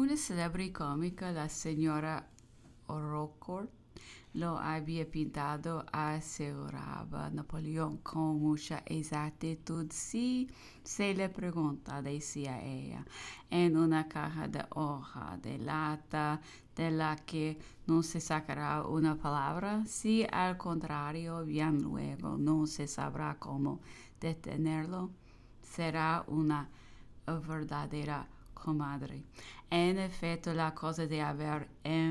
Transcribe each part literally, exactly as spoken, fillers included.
Una célebre cómica, la señora Rockford, lo había pintado, aseguraba Napoleón con mucha exactitud. Si se le pregunta, decía ella, en una caja de hoja de lata de la que no se sacará una palabra, si al contrario, bien luego no se sabrá cómo detenerlo, será una verdadera comadre. En efecto, la cosa de haber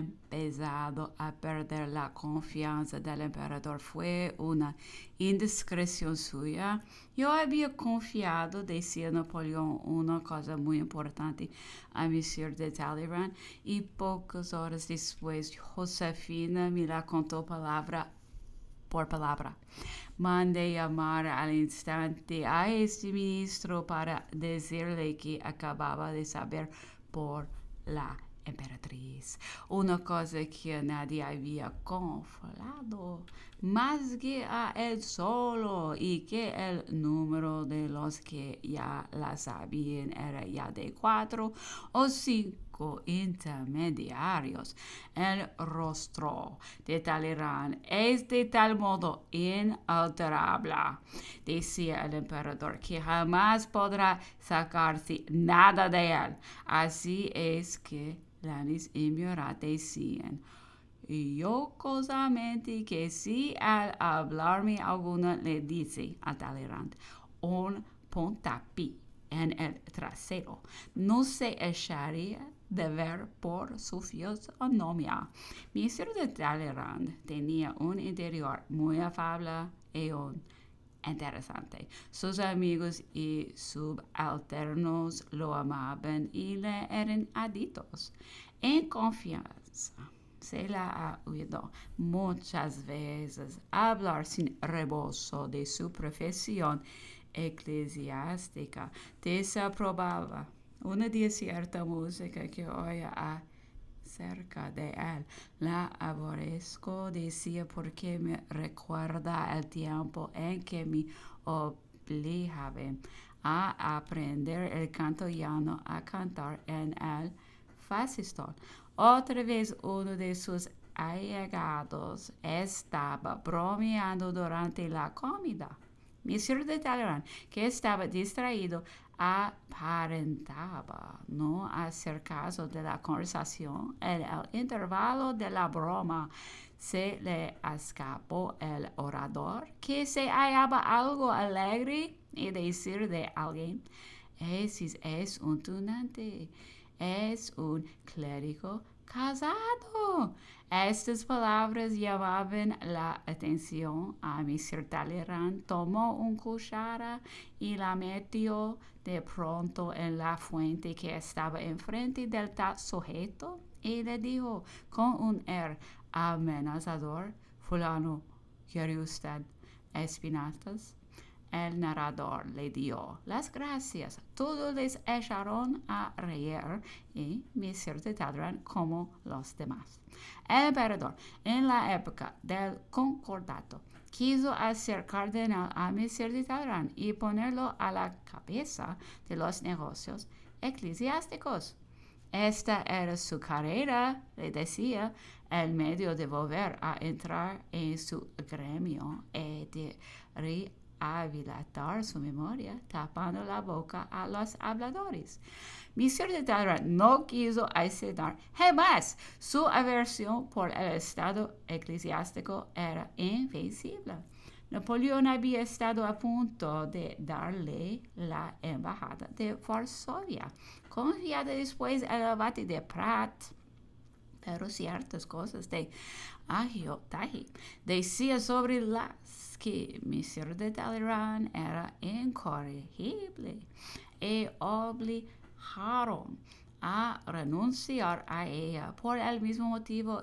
empezado a perder la confianza del emperador fue una indiscreción suya. Yo había confiado, decía Napoleón, una cosa muy importante a Monsieur de Talleyrand, y pocas horas después Josefina me la contó palabra por palabra. Mandé llamar al instante a este ministro para decirle que acababa de saber por la emperatriz una cosa que nadie había confesado más que a él solo, y que el número de los que ya la sabían era ya de cuatro o cinco intermediarios. El rostro de Talleyrand es de tal modo inalterable, decía el emperador, que jamás podrá sacarse nada de él. Así es que Lannis y Murat decían y jocosamente que si al hablarme alguno le dice a Talleyrand un puntapié en el trasero, no se echaría de ver por su fisonomía. Monsieur de Talleyrand tenía un interior muy afable y un interesante. Sus amigos y subalternos lo amaban y le eran adictos. En confianza, se la ha oído muchas veces hablar sin rebozo de su profesión eclesiástica. Desaprobaba una cierta música que oía acerca de él. La aborrezco, decía, porque me recuerda el tiempo en que me obligaban a aprender el canto llano, a cantar en el facistol. Otra vez uno de sus allegados estaba bromeando durante la comida. Monsieur de Talleyrand, que estaba distraído, aparentaba no hacer caso de la conversación. En el intervalo de la broma se le escapó el orador, que se hallaba algo alegre, y decir de alguien: ese es un tunante, es un clérigo casado. Estas palabras llamaban la atención a Monsieur Talleyrand. Tomó una cuchara y la metió de pronto en la fuente que estaba enfrente del tal sujeto, y le dijo con un air amenazador: fulano, ¿quiere usted espinacas? El narrador le dio las gracias. Todos les echaron a reír, y Monsieur de Talleyrand como los demás. El emperador, en la época del concordato, quiso hacer cardenal a Monsieur de Talleyrand y ponerlo a la cabeza de los negocios eclesiásticos. Esta era su carrera, le decía, el medio de volver a entrar en su gremio y de rehabilitar su memoria, tapando la boca a los habladores. Monsieur de Talleyrand no quiso aceptar jamás. Su aversión por el estado eclesiástico era invencible. Napoleón había estado a punto de darle la embajada de Varsovia, confiada después el abate de Prat, pero ciertas cosas de agiotaje decía sobre las que Monsieur de Talleyrand era incorregible, y obligaron a renunciar a ella por el mismo motivo,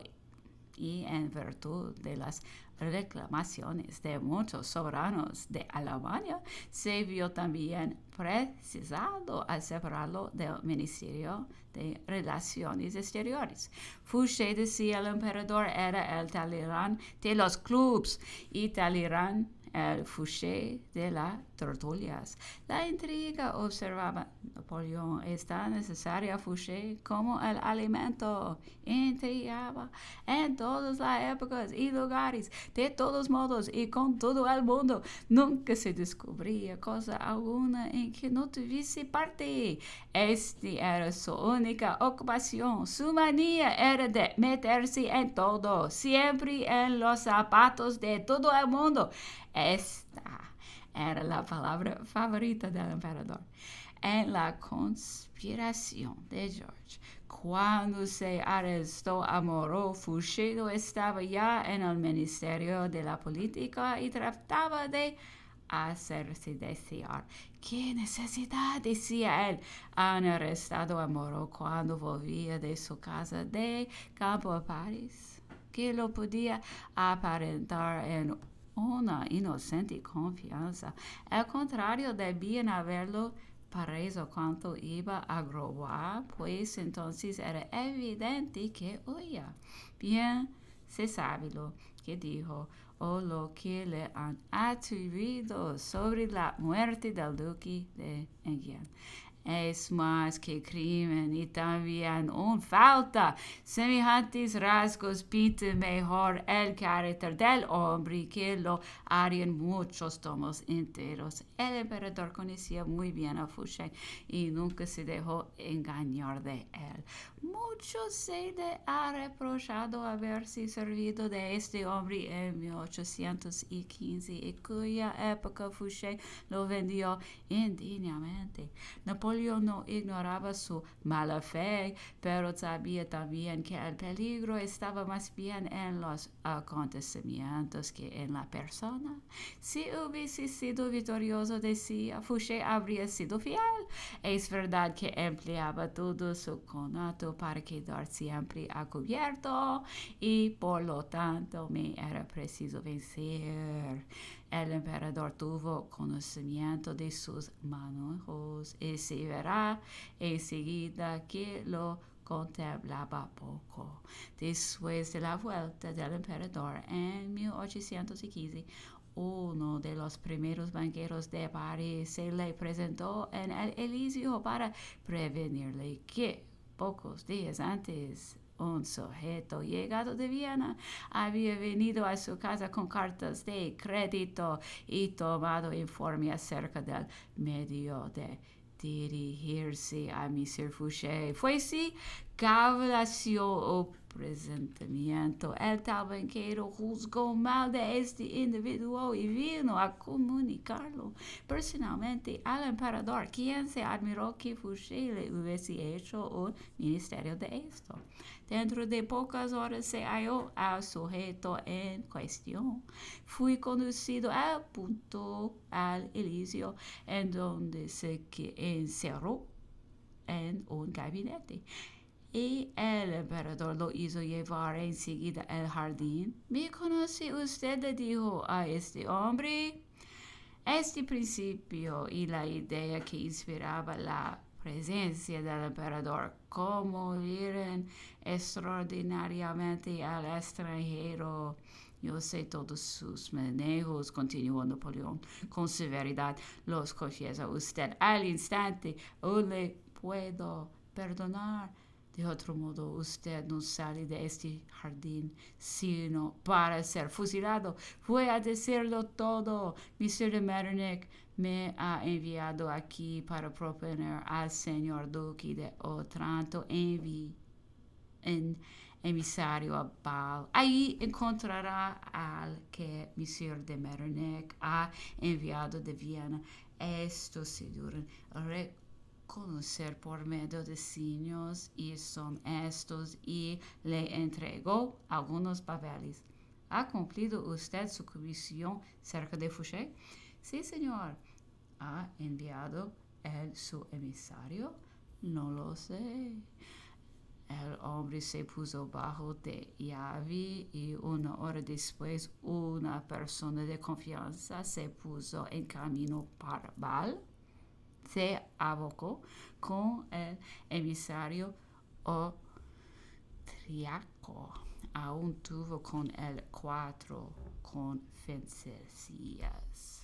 y en virtud de las reclamaciones de muchos soberanos de Alemania, se vio también precisado a separarlo del Ministerio de Relaciones Exteriores. Fouché decía el emperador era el Talleyrand de los clubs, y Talleyrand el Fouché de la tertulias. La intriga, observaba Napoleón, está necesaria a Fouché como el alimento. Intrigaba en todas las épocas y lugares, de todos modos y con todo el mundo. Nunca se descubría cosa alguna en que no tuviese parte. Este era su única ocupación. Su manía era de meterse en todo, siempre en los zapatos de todo el mundo. Esta era la palabra favorita del emperador. En la conspiración de George, cuando se arrestó a Moreau, Fouché estaba ya en el Ministerio de la Política y trataba de hacerse desear. ¿Qué necesidad? Decía él. Han arrestado a Moreau cuando volvía de su casa de campo a París, que lo podía aparentar en una inocente confianza. Al contrario, debían haberlo preso cuanto iba a Grobois, pues entonces era evidente que oía. Bien, se sabe lo que dijo o lo que le han atribuido sobre la muerte del duque de Enghien. Es más que crimen y también un falta. Semejantes rasgos pintan mejor el carácter del hombre que lo harían muchos tomos enteros. El emperador conocía muy bien a Fouché y nunca se dejó engañar de él. Mucho se le ha reprochado haberse servido de este hombre en mil ochocientos quince y cuya época Fouché lo vendió indignamente. Napoleón no ignoraba su mala fe, pero sabía también que el peligro estaba más bien en los acontecimientos que en la persona. Si hubiese sido victorioso, decía, Fouché habría sido fiel. Es verdad que empleaba todo su conato para quedar siempre a cubierto y por lo tanto me era preciso vencer. El emperador tuvo conocimiento de sus manejos y se verá enseguida que lo contemplaba poco. Después de la vuelta del emperador en mil ochocientos quince, uno de los primeros banqueros de París se le presentó en el Elíseo para prevenirle que pocos días antes un sujeto llegado de Viena había venido a su casa con cartas de crédito y tomado informe acerca del medio de dirigirse a Monsieur Fouché. Fue sí, cavilación o presentimiento. El tal banquero juzgó mal de este individuo y vino a comunicarlo personalmente al emperador, quien se admiró que Fouché le hubiese hecho un ministerio de esto. Dentro de pocas horas se halló al sujeto en cuestión. Fui conducido al punto al Elíseo, en donde se encerró en un gabinete. Y el emperador lo hizo llevar enseguida al jardín. ¿Me conoce usted?, le dijo a este hombre. Este principio y la idea que inspiraba la presencia del emperador conmovieron extraordinariamente al extranjero. Yo sé todos sus manejos, continuó Napoleón con severidad. Los confiesa usted al instante o le puedo perdonar. De otro modo, usted no sale de este jardín sino para ser fusilado. Voy a decirlo todo. Monsieur de Metternich me ha enviado aquí para proponer al señor duque de Otranto envi en emisario a Bâle. Ahí encontrará al que Monsieur de Metternich ha enviado de Viena. Esto se dura conocer por medio de signos y son estos, y le entregó algunos papeles. ¿Ha cumplido usted su comisión cerca de Fouché? Sí, señor. ¿Ha enviado él su emisario? No lo sé. El hombre se puso bajo de llave y una hora después una persona de confianza se puso en camino para Bâle. Se abocó con el emisario austriaco. Aún tuvo con él cuatro conferencias.